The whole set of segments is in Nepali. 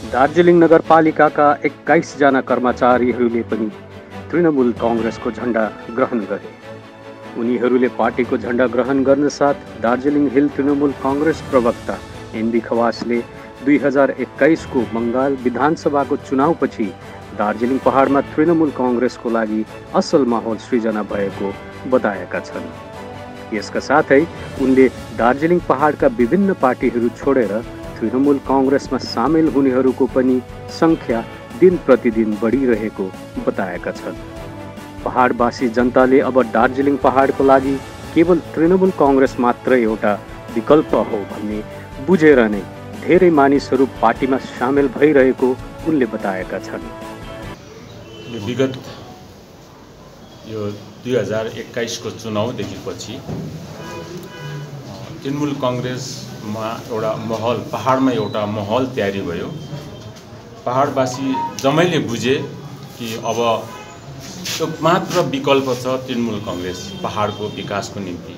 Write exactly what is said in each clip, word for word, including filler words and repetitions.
दार्जिलिङ नगरपालिकाका एक्काइस जना कर्मचारीहरूले पनि तृणमूल कांग्रेसको झण्डा ग्रहण गरे। उनीहरूले पार्टीको झण्डा ग्रहण गर्नसाथ दार्जिलिङ हिल तृणमूल कांग्रेस प्रवक्ता एनबी खवासले दुई हजार एक्काइस को बंगाल विधानसभाको चुनावपछि दार्जिलिङ पहाडमा तृणमूल कांग्रेसको लागि असल माहौल सृजना भएको बताएका छन्। यसका साथै उनले दार्जिलिङ पहाडका विभिन्न पार्टीहरू छोडेर तृणमूल कांग्रेसमा सामेल हुनेहरूको पनि संख्या दिन प्रतिदिन बढिरहेको बताएका छन्। पहाडवासी जनताले अब दार्जिलिङ पहाडको लागि केवल तृणमूल कांग्रेस मात्र एउटा विकल्प हो भन्ने बुझेर नै धेरै मानिसहरू पार्टीमा सामेल भइरहेको उनले बताएका छन्। विगत यो दुई हजार एक्काइस को चुनावदेखि पछि तृणमूल कांग्रेसमा एउटा माहौल पहाडमा एउटा माहौल तयारी भयो। पहाडवासी जमैले बुझे कि अब त्यो मात्र विकल्प छ तृणमूल कांग्रेस पहाडको विकासको निम्ति,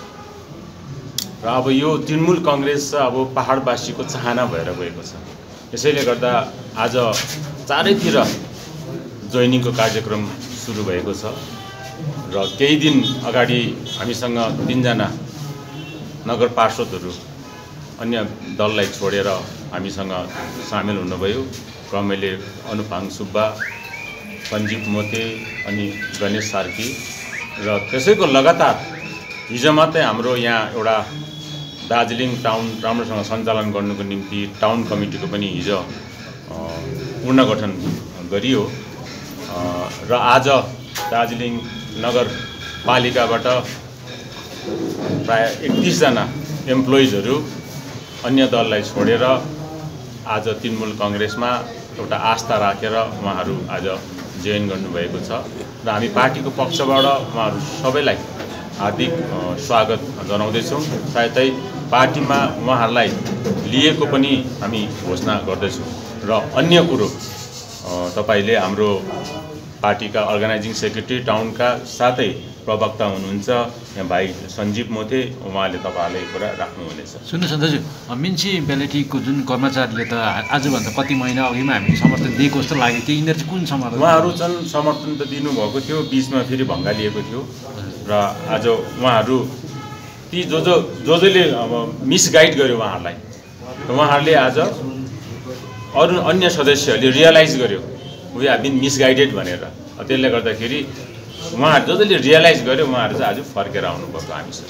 र अब यो तृणमूल कांग्रेस अब पहाडवासीको चाहना भएर गएको छ। यसैले गर्दा आज चारैतिर जोइनिङको कार्यक्रम सुरु भएको छ र केही दिन अगाडि हामीसँग तीनजना नगर पार्षदहरू अन्य दललाई छोडेर हामीसँग सामेल हुनुभयो। क्रमैले अनुपाङ सुब्बा, सञ्जीव मोते अनि गणेश सार्की, र त्यसैको लगातार हिजो मात्रै हाम्रो यहाँ एउटा दार्जिलिङ टाउन राम्रोसँग सञ्चालन गर्नुको निम्ति टाउन कमिटीको पनि हिजो पुनर्गठन गरियो र आज दार्जिलिङ नगरपालिकाबाट प्राय एकतीस जना एम्प्लोइजहरू अन्य दललाई छोडेर आज तृणमूल कांग्रेसमा एउटा आस्था राखेर उहाँहरू आज जोइन गर्नुभएको छ र हामी पार्टीको पक्षबाट उहाँहरू सबैलाई हार्दिक स्वागत जनाउँदैछौँ। साथै पार्टीमा उहाँहरूलाई लिएको पनि हामी घोषणा गर्दैछौँ। र अन्य कुरो तपाईले हाम्रो पार्टीका अर्गनाइजिङ सेक्रेटरी टाउनका साथै प्रवक्ता हुनुहुन्छ यहाँ भाइ सञ्जीव मोते, उहाँले तपाईँहरूले कुरा राख्नुहुनेछ। सुन्नुहोस् न दाजु, म्युनिसिप्यालिटीको जुन कर्मचारीले त आजभन्दा कति महिना अघिमा हामीले समर्थन दिएको जस्तो लाग्यो कि यिनीहरू चाहिँ कुन समर्थन? उहाँहरू चाहिँ समर्थन त दिनुभएको थियो, बिचमा फेरि भङ्गालिएको थियो र आज उहाँहरू ती जो जो जो जसले अब मिसगाइड गर्यो उहाँहरूलाई, उहाँहरूले आज अरू अन्य सदस्यहरूले रियलाइज गर्यो वी हेभ बिन मिसगाइडेड भनेर। त्यसले गर्दाखेरि उहाँहरू जो जसले रियलाइज गर्यो उहाँहरू चाहिँ आज फर्केर आउनुभएको हामीसँग।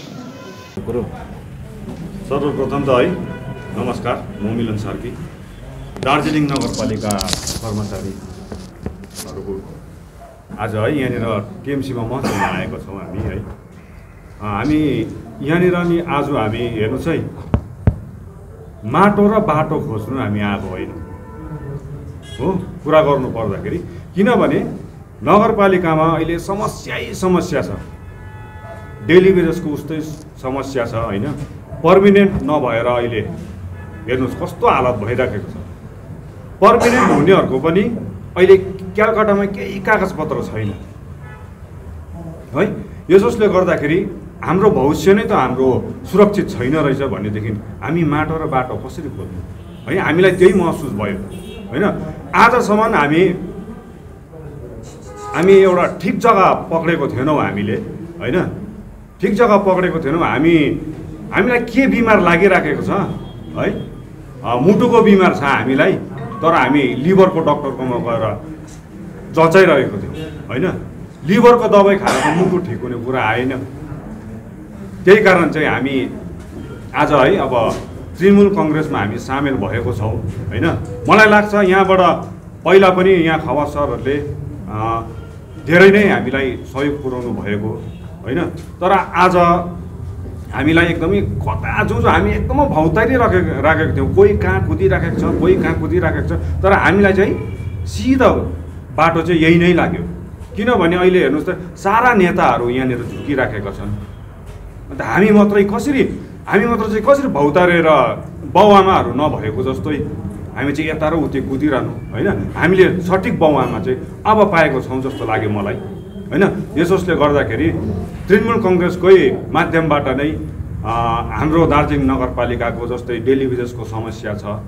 सर्वप्रथम त है नमस्कार, म मिलन सार्की, दार्जिलिङ नगरपालिका कर्मचारीहरूको आज है यहाँनिर टिएमसीमा महत्त्वमा आएको छौँ हामी है। हामी यहाँनिर नि आज हामी हेर्नुहोस् है, माटो र बाटो खोज्नु हामी आएको होइन हो कुरा गर्नु पर्दाखेरि, किनभने नगरपालिकामा अहिले समस्यै समस्या छ, डेली बेजसको उस्तै समस्या छ होइन। पर्मिनेन्ट नभएर अहिले हेर्नुहोस् कस्तो हालत भइराखेको छ। पर्मिनेन्ट हुनेहरूको पनि अहिले क्यालकाटामा केही कागजपत्र छैन है। यसोस्ले गर्दाखेरि हाम्रो भविष्य नै त हाम्रो सुरक्षित छैन रहेछ भनेदेखि हामी माटो र बाटो कसरी खोज्नु है, हामीलाई त्यही महसुस भयो होइन। आजसम्म हामी हामी एउटा ठिक जग्गा पक्रेको थिएनौँ हामीले होइन, ठिक जग्गा पक्रेको थिएनौँ हामी। हामीलाई के बिमार लागिराखेको छ है, मुटुको बिमार छ हामीलाई, तर हामी लिभरको डक्टरकोमा गएर जचाइरहेको थियौँ होइन। लिभरको दबाई खाएर त मुटु ठिक हुने कुरा आएन। त्यही कारण चाहिँ हामी आज है अब तृणमूल कांग्रेसमा हामी सामेल भएको छौँ होइन। मलाई लाग्छ यहाँबाट पहिला पनि यहाँ खवास सरहरूले धेरै नै हामीलाई सहयोग पुर्याउनु भएको होइन, तर आज हामीलाई एकदमै कता जो जो हामी एकदमै भौतारी राखेको राखेको थियौँ, कोही कहाँ कुदिराखेको छ, कोही कहाँ कुदिराखेको छ, तर हामीलाई चाहिँ सिधा बाटो चाहिँ यही नै लाग्यो। किनभने अहिले हेर्नुहोस् त सारा नेताहरू यहाँनिर झुकिराखेका छन्, अन्त हामी मात्रै कसरी हामी मात्र चाहिँ कसरी भौतारेर बाउआमाहरू नभएको जस्तै हामी चाहिँ यता र उतै कुदिरहनु होइन। हामीले सठिक बाउआमा चाहिँ अब पाएको छौँ जस्तो लाग्यो मलाई होइन। यसोस्ले गर्दाखेरि तृणमूल कांग्रेसकै माध्यमबाट नै हाम्रो दार्जिलिङ नगरपालिकाको जस्तै डेली बेजसको समस्या छ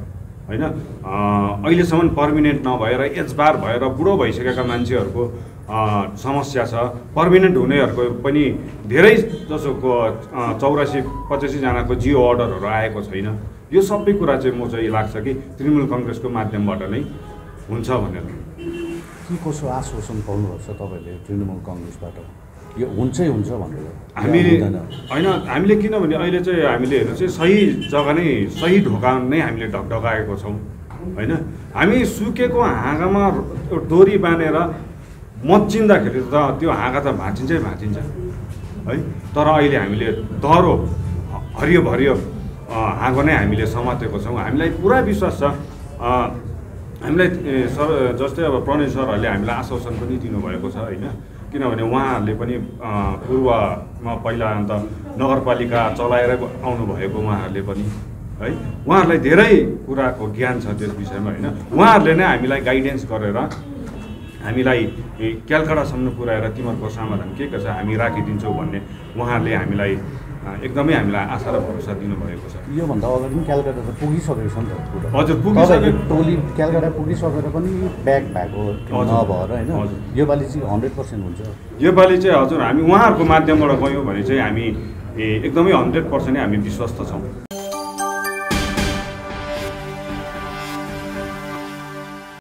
होइन। अहिलेसम्म पर्मिनेन्ट नभएर एजबार भएर बुढो भइसकेका मान्छेहरूको समस्या छ। पर्मिनेन्ट हुनेहरूको पनि धेरै जसोको चौरासी पचासीजनाको जियो अर्डरहरू आएको छैन। यो सबै कुरा चाहिँ म चाहिँ लाग्छ कि तृणमूल कङ्ग्रेसको माध्यमबाट नै हुन्छ भनेर। के कसो आश्वासन पाउनुभएको छ तपाईँले तृणमूल कङ्ग्रेसबाट यो हुन्छै हुन्छ भनेर? हामी होइन, हामीले किनभने अहिले चाहिँ हामीले हेर्नु चाहिँ सही जग्गा नै सही ढोका नै हामीले ढकढकाएको छौँ होइन। हामी सुकेको हाँगामा डोरी बाँधेर मच्चिँदाखेरि त त्यो हाँगा त भाँचिन्छै भाँचिन्छ है। तर अहिले हामीले दह्रो हरियो भरियो हाँगो नै हामीले समातेको छौँ। हामीलाई पुरा विश्वास छ। हामीलाई सर जस्तै अब प्रणय सरहरूले हामीलाई आश्वासन पनि दिनुभएको छ होइन। किनभने उहाँहरूले पनि पूर्वमा पहिला अन्त नगरपालिका चलाएर आउनुभएको उहाँहरूले पनि है, उहाँहरूलाई धेरै कुराको ज्ञान छ त्यस विषयमा होइन। उहाँहरूले नै हामीलाई गाइडेन्स गरेर हामीलाई क्यालकाटासम्म पुर्याएर तिमीहरूको समाधान के के छ हामी राखिदिन्छौँ भन्ने उहाँहरूले हामीलाई एकदमै हामीलाई आशा र भरोसा दिनुभएको छ। योभन्दा अगाडि पनि क्यालकाटा त पुगिसकेको छ नि त कुरा। हजुर पुगिसकेको। टोली क्यालकाटा पुगिसकेर पनि ब्याक भएको नभएर होइन, योपालि चाहिँ हन्ड्रेड पर्सेन्ट हुन्छ। योपालि चाहिँ हजुर हामी उहाँहरूको माध्यमबाट गयौँ भने चाहिँ हामी एकदमै हन्ड्रेड पर्सेन्ट नै हामी विश्वस्त छौँ।